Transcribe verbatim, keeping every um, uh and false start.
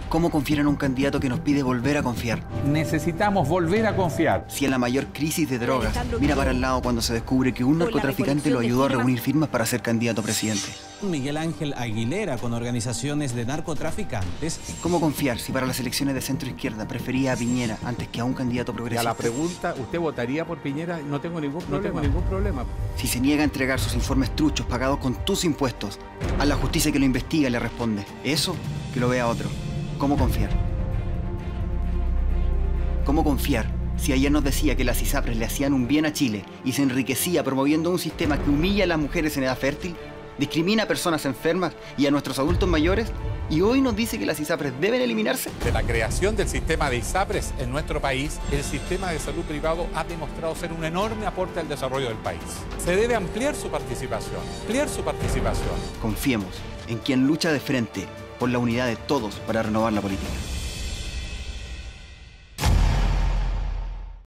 ¿Cómo confiar en un candidato que nos pide volver a confiar? Necesitamos volver a confiar. Si en la mayor crisis de drogas mira para el lado cuando se descubre que un narcotraficante lo ayudó a reunir firmas para ser candidato a presidente. Miguel Ángel Aguilera con organizaciones de narcotraficantes. ¿Cómo confiar si para las elecciones de centro-izquierda prefería a Piñera antes que a un candidato Y a progresista? la pregunta, ¿usted votaría por Piñera? No tengo ningún problema. No tengo ningún problema. Si se niega a entregar sus informes truchos pagados con tus impuestos, a la justicia que lo investiga le responde. Eso, que lo vea otro. ¿Cómo confiar? ¿Cómo confiar si ayer nos decía que las ISAPRES le hacían un bien a Chile y se enriquecía promoviendo un sistema que humilla a las mujeres en edad fértil, discrimina a personas enfermas y a nuestros adultos mayores, y hoy nos dice que las ISAPRES deben eliminarse? De la creación del sistema de ISAPRES en nuestro país, el sistema de salud privado ha demostrado ser un enorme aporte al desarrollo del país. Se debe ampliar su participación, ampliar su participación. Confiemos en quien lucha de frente por la unidad de todos para renovar la política.